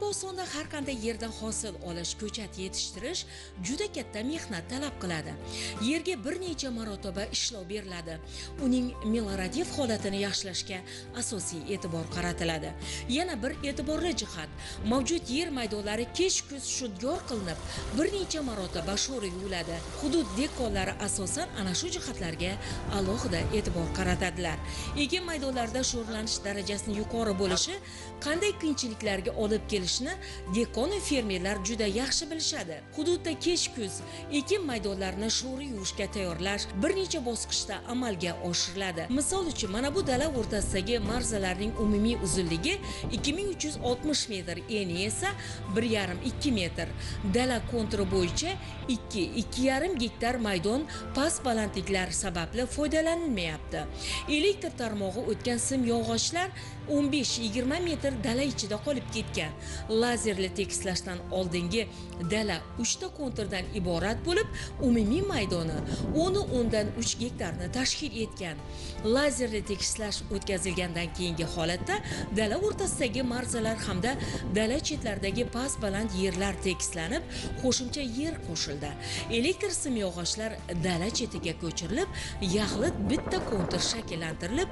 Qoraqalpog'istonda har qanday yerdan hosil olish, ko'chat yetishtirish juda katta mehnat talab qiladi. Yerga bir necha marotaba ishlov beriladi. Uning meliorativ holatini yaxshilashga asosiy e'tibor qaratiladi. Yana bir e'tiborli jihat, mavjud yer maydonlari kech-kuz shudgor qilinib, bir necha marotaba sho'ri yuviladi. Hudud dekonlari asosan ana shu jihatlarga alohida e'tibor qaratadilar. Ekin maydonlarida sho'rlanish darajasining yuqori bo'lishi qanday qiyinchiliklarga olib kelishni dekon va fermerlar juda yaxshi bilishadi. Hududda kech-kuz ekin maydonlarini sho'ri yuvishga tayyorlash bir necha bosqichda amalga oshiriladi. Misol uchun, mana bu dala o'rtasidagi marzalarning umumiy uzunligi 2360 metr, eni esa 1,5-2 metr. Dala konturi bo'yicha 2-2,5 gektar maydon past balandliklar sababli foydalanilmayapti. Elektr tarmog'i o'tgan sim yog'ochlar 15-20 metr dala ichida qolib ketgan. Lazerli tekislashdan oldingi dala 3 ta konturdan iborat bo'lib, umumiy maydoni 10-3 gektarni tashkil etgan. Lazerli tekislash o'tkazilgandan keyingi holatda dala o'rtasidagi marzalar hamda dala chetlaridagi past baland yerlar tekislanib, qo'shimcha yer qo'shildi. Elektr simyog'ochlar dala chetiga ko'chirilib, yaxlit bitta kontur shakllantirilib,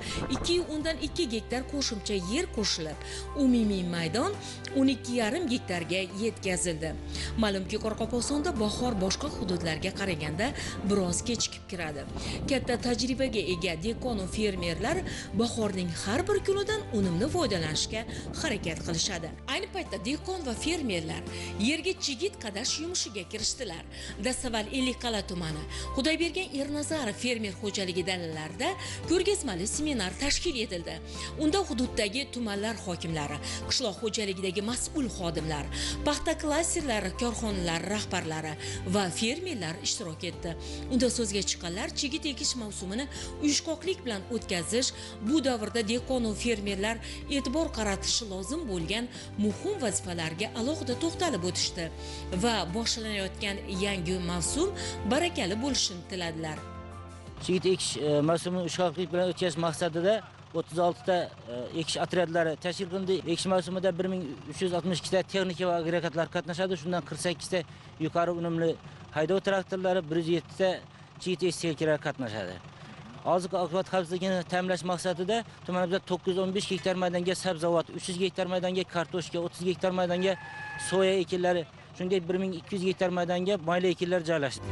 2,2 gektar qo'shimcha yer qo'shilib, umumiy maydon 12,5 gektarga yetkazildi. Ma'lumki, Qoraqalpog'istonda bahor boshqa hududlarga qaraganda biroz kechikib kiradi. Katta tajribaga ega dekon va fermerlar bahorning har bir kunidan unumli foydalanishga harakat qilishadi. Ayni paytda dekon va fermerlar yerga chigit qadash yumushiga kirishdilar. Dastavval Ellikqal'a tumani Xudoybergan Ernazarov fermer xo'jaligi dalalarida ko'rgazmali seminar tashkil etildi. Unda hududdagi tumanlar hokimlari, qishloq xo'jaligidagi mas'ul xodimlar, paxta klasterlari korxonalari rahbarlari va fermerlar ishtirok etdi. Unda so'zga chiqqanlar chigit ekish mavsumini uyushqoqlik bilan o'tkazish, bu davrda dekon va fermerlar e'tibor qaratishi lozim bo'lgan muhim vazifalarga alohida to'xtalib o'tishdi va boshlanayotgan yangi mavsum barakali bo'lishini tiladilar. Chigit ekish mavsumini uyushqoqlik bilan o'tkazish maqsadida 36 ta ekish otryadlari tashkil qilindi. Ekish mavsumida 1362 ta texnika va agregatlar qatnashadi. Shundan 48 ta yuqori unumli haydov traktorlari, 107 ta chigit ekish texnikalari qatnashadi. Oziq-ovqat xavfsizligini ta'minlash maqsadida tumanimizda 915 gektar maydonga sabzavot, 300 gektar maydonga kartoshka, 30 gektar maydonga soya ekinlari, shuningdek 1200 gektar maydonga mayli ekinlar joylashdi.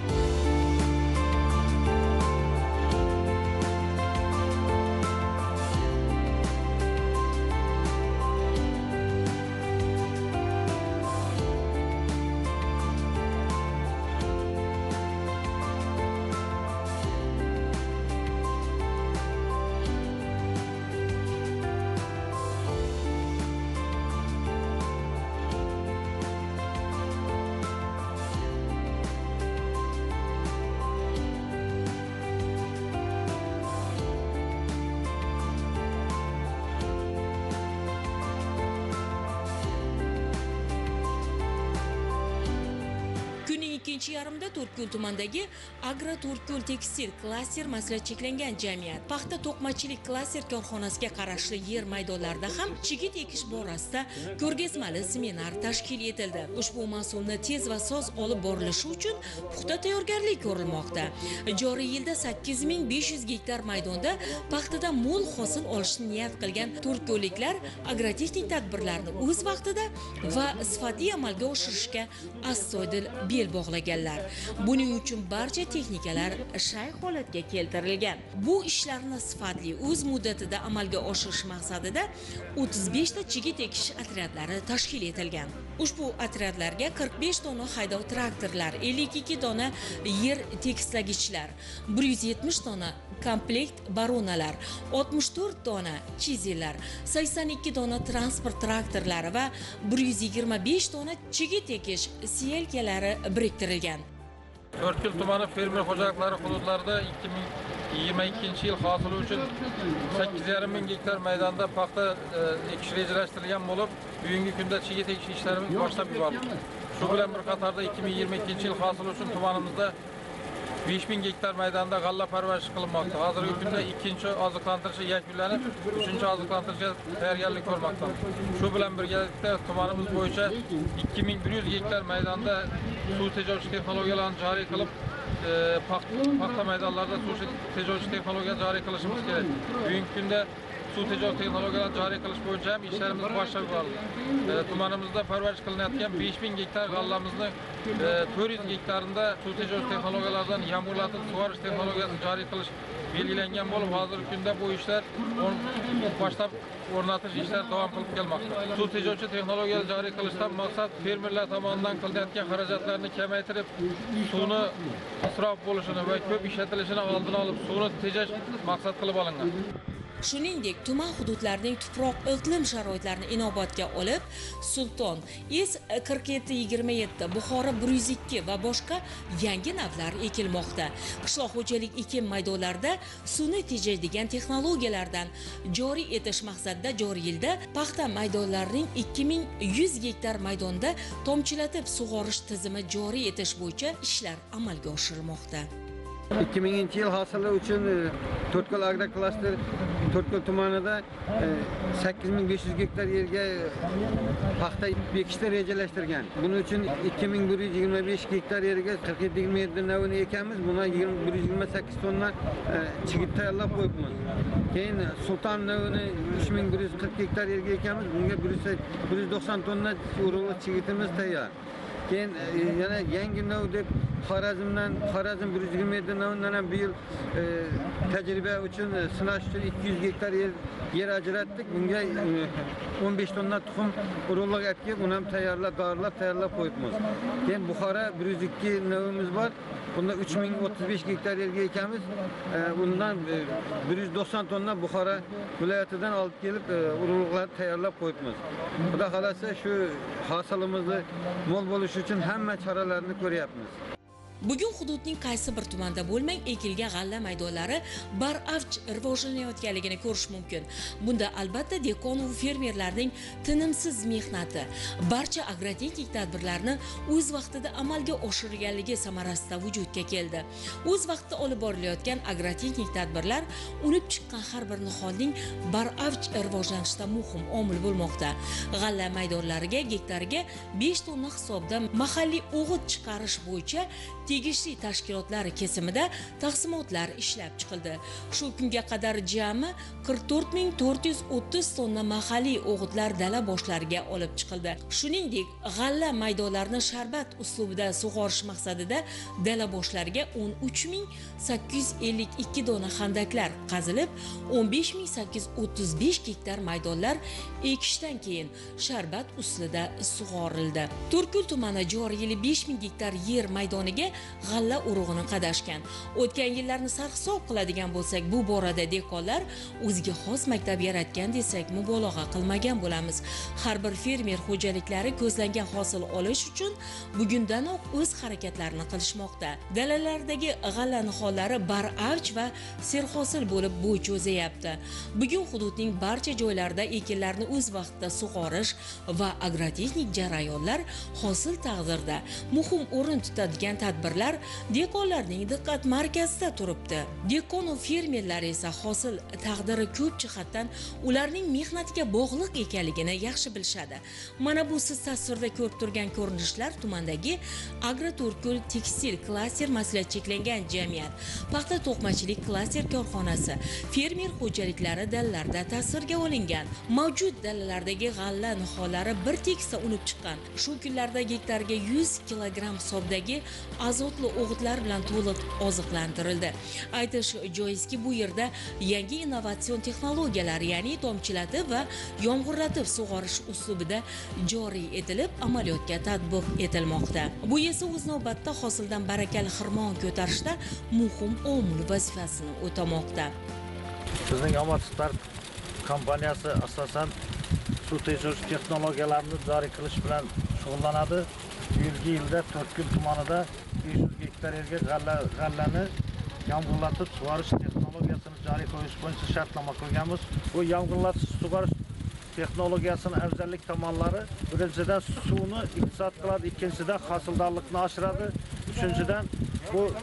Ikkinchi yarımda To'rtko'l tumanidagi Agro To'rtko'l tekstil klaster maslahat cheklangan jamiyat paxta to'qimachilik klaster korxonasiga qarashli yer maydonlarida ham chigit ekish borasida ko'rgazmali seminar tashkil etildi. Ushbu mavsumni tez va soz olib borilishi uchun puxta tayyorgarlik ko'rilmoqda. Joriy yilda 8500 gektar maydonda paxtadan mo'l hosil olishni niyat qilgan to'rtko'lliklar agrotexnik tadbirlarni o'z vaqtida va sifatli amalga oshirishga astoydil bel bog'laganlar. Buning uchun barcha texnikalar shay holatga keltirilgan. Bu ishlarni sifatli o'z muddatida amalga oshirish maqsadida 35 ta chigit ekish otryadlari tashkil etilgan. Ushbu otryadlarga 45 dona haydov traktorlar, 52 dona yer tekislagichlar, 170 dona komplekt baronalar, 64 dona chizellar, 82 dona transport traktorlari va 125 dona chigit ekish siyelkalari biriktirilgan. To'rtko'l tumani fermer xo'jaliklari hududlarida 2022 yil hosili uchun 8,5 ming gektar maydonda paxta ekish rejalashtirilgan bo'lib, bugungi kunda chigit ekish ishlarimiz boshlab yuborildi. Shu bilan bir qatorda 2022 yil hosili uchun tumanimizda 5000 gektar maydonda g'alla parvarish qilinmoqda. Hozirgi kunda ikkinchi oziqlantirish yakunlanib, uchinchi oziqlantirishga tayyorgarlik ko'rmoqda. Shu bilan birgalikda tumanimiz bo'yicha 2100 gektar maydonda suv tejovchi texnologiyalarni joriy qilib, paxta maydonlarida suv tejovchi texnologiya joriy qilishimiz kerak. Bugungi kunda suv tejovchi texnologiyalarni joriy qilish bo'yicha ham ishlarimiz boshlab yuborildi. Tumanimizda parvarish qilinayotgan 5000 gektar g'allamizni 400 gektarında suv tejovchi texnologiyalardan yağmurlatib sug'orish texnologiyasini joriy qilish belgilangan bo'lib, hozirgi kunda bu ishlar boshlab o'rnatish ishlari davom qilib kelmoqda. Suv tejovchi texnologiyalar joriy qilishdan maqsad fermerlar tomonidan qilinayotgan xarajatlarni kamaytirib, suvni isrof bo'lishini va ko'p ishlatilishini oldini olib, suvni tejash maqsad qilib olingan. Shuningdek, tuman hududlarining tuproq iqlim sharoitlarini inobatga olib, Sulton S4727, Buxoro 102 va boshqa yangi navlar ekilmoqda. Qishloq xo'jalik ekin maydonlarida suvni tejaydigan texnologiyalardan joriy etish maqsadida joriy yilda paxta maydonlarining 2100 gektar maydonda tomchilatib sug'orish tizimi joriy etish bo'yicha ishlar amalga oshirilmoqda. 2000 yıl hasılı için Totkul Agroklaster Totkul tumanında 8500 gektar yerge paxta bekishni rejalashtirgan. Bunun için 2125 gektar yerge 47-27 navini ekamiz. Buna 128 tonna çigit tayyorlab qo'yibmiz. Keyin Sultan navini 3140 gektar yerge ekamiz. Bunga 190 tonna urug'li chigitimiz tayyor. Keyin yana yangi nav deb Xorazm 127 navdan ham bu yil tajriba uchun sinash uchun 200 gektar yer ajratdik. Bunga 15 tonna tuxum urug'lik ekib, uni ham tayyorlab qo'yibmiz. Keyin Buxoro 102 navimiz bor. Bunda 3035 gektar yerga ekamiz. Bundan 190 tonna Buxoro viloyatidan olib kelib urug'lar tayyorlab qo'yibmiz. Xudo xolasa shu hosilimizni mo'l bo'lishi uchun hamma choralarni ko'ryapmiz. Bugun hududning qaysi bir tumanda bo'lmang ekilgan g'alla maydonlari baravj rivojlanayotganligini ko'rish mumkin. Bunda albatta dehqon va fermerlarning tinimsiz mehnati, barcha agrotexnik tadbirlarni o'z vaqtida amalga oshirganligi samarasida vujudga keldi. O'z vaqtida olib borilayotgan agrotexnik tadbirlar unib chiqqan har bir niholning baravj rivojlanishida muhim omil bo'lmoqda. G'alla maydonlariga gektariga 5 tonna hisobda mahalliy o'g'it chiqarish bo'yicha tegishli tashkilotlar kesimida taqsimotlar ishlab chiqildi. Shu kunga qadar jami 44430 tonna mahalliy o'g'itlar dala boshlariga olib chiqildi. Shuningdek, g'alla maydonlarini sharbat uslubida sug'orish maqsadida dala boshlariga 13852 dona xandaklar qazilib, 15835 gektar maydonlar ekishdan keyin sharbat uslida sug'orildi. To'rtko'l tumani joriy yili 5000 gektar yer maydoniga g'alla urug'ini qadashgan. O'tgan yillarni sarhisob qiladigan bo'lsak, bu borada dehqonlar o'ziga xos maktab yaratgan desak mubolag'a qilmagan bo'lamiz. Har bir fermer xo'jaliklari ko'zlangan hosil olish uchun bugundanoq o'z harakatlarini qilishmoqda. Dalalardagi g'alla nihollari baravj va serhosil bo'lib bo'y cho'zayapti. Bugun hududning barcha joylarida ekinlarni o'z vaqtida sug'orish va agrotexnik jarayonlar hosil taqdirda muhim o'rin tutadigan tadbirlar dehqonlarning diqqat markazida turibdi. Dehqon va fermerlar esa hosil taqdiri ko'p jihatdan ularning mehnatiga bog'liq ekanligini yaxshi bilishadi. Mana bu siz tasvirda ko'rib turgan ko'rinishlar tumandagi Agroto'rtko'l tekstil klaster mas'uliyat cheklangan jamiyat, paxta to'qimachilik klaster korxonasi, fermer xo'jaliklari dalalarida tasvirga olingan. Mavjud dalalardagi g'alla nihollari bir tekisda unib chiqqan. Shu kunlarda gektarga 100 kilogramm hisobdagi azotli o'g'itlar bilan to'liq oziqlantirildi. Aytish joizki, bu yerda yangi innovatsion texnologiyalar, ya'ni tomchilatib va yomg'irlatib sug'orish uslubida joriy etilib, amaliyotga tatbiq etilmoqda. Bu esa o'z navbatda hosildan barakali xirmon ko'tarishda muhim omil vazifasini o'tamoqda. Bizning Omad Start kompaniyasi asosan suv tejovchi texnologiyalarni joriy qilish bilan shug'ullanadi. Yilda To'rtko'l tumanida 500 gektar yerga g'allani yomg'irlatib sug'orish texnologiyasini joriy qilish bo'yicha shartnoma qilganmiz. Bu yomg'irlatib sug'orish texnologiyasining afzallik tomonlari: birinchidan suvni iqtisod qiladi, ikkinchidan hosildorlikni oshiradi, uchinchidan bu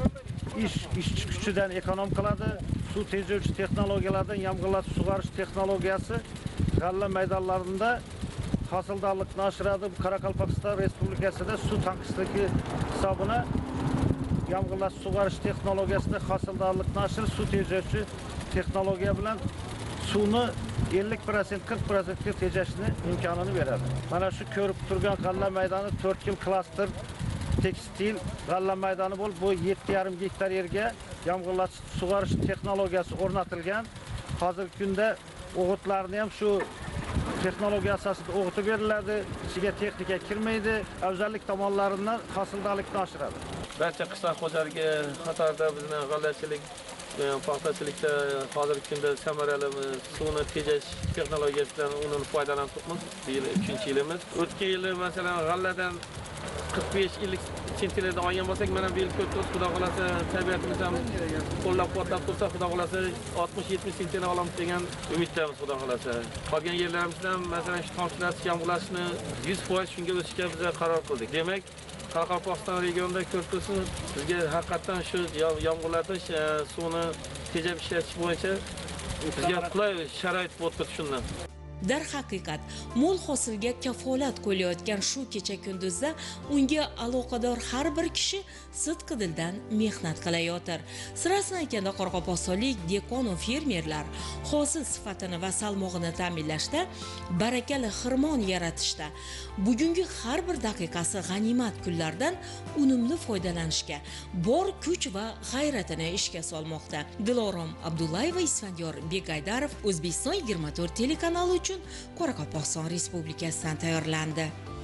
ishchi kuchidan ekonom qiladi. Suv tejovchi texnologiyalardan yomg'irlatib sug'orish texnologiyasi g'alla maydonlarida hosildorlikni oshiradi. Qoraqalpog'iston Respublikasida suv tanqisligi hisobına yomg'irlatib sug'orish texnologiyasida hosildorlikni oshirish, suv tejovchi texnologiya bilan suvni 50% 40% ga tejashni imkonini beradi. Mana shu ko'rib turgan g'alla maydoni 4 yil klaster tekstil g'alla maydoni bo'lib, bu 7,5 gektar yerga yomg'irlatib sug'orish texnologiyasi o'rnatilgan. Hozirgi kunda o'g'itlarni ham shu texnologiya asosida o'g'itib beriladi. Ichiga texnika kirmaydi. Afzallik tomonlaridan hosildorlikni oshiradi. Barcha qishloq xo'jaligi qatorida bizning g'allachilik, paxtachilikda hozirgi kunda samarali suvni tejash texnologiyasidan undan foydalanmoqmiz. Bu yil 3-yilimiz. O'tgan yili masalan g'alladan 45-50 sentimetrdan olgan bo'lsak, mana bu yil ko'p xudo xolasa tabiatimiz ham qo'llab-quvvatlab tursa, xudo xolasa 60-70 sentimetr olamiz degan umiddamiz xudo xolasa. Qolgan yerlarimizdan masalan shu tomchilatish, yomg'irlashni 100% shunga o'tishga biz qaror qildik. Demak, Qoraqalpog'iston regionida ko'rkisi bizga haqiqatan shu yomg'irlatish, suvni tejab ishlatish bo'yicha bizga qulay sharoit bo'lib turibdi shundan. Darhaqiqat, mo'l hosilga kafolat qo'yayotgan shu kecha kunduzda unga aloqador har bir kishi sidqidildan mehnat qilayotir. Sirasini aytganda qoraqalpog'istonlik dekon va fermerlar hosil sifatini va salmog'ini ta'minlashda, barakali xirmon yaratishda, bugungi har bir daqiqasi g'animat kunlardan unumli foydalanishga bor kuch va g'ayratini ishga solmoqda. Dilorom Abdullayeva, Isfandiyor Begaydarov, O'zbekiston 24 telekanali uchun Qoraqalpog'iston Respublikasidan tayyorlandi.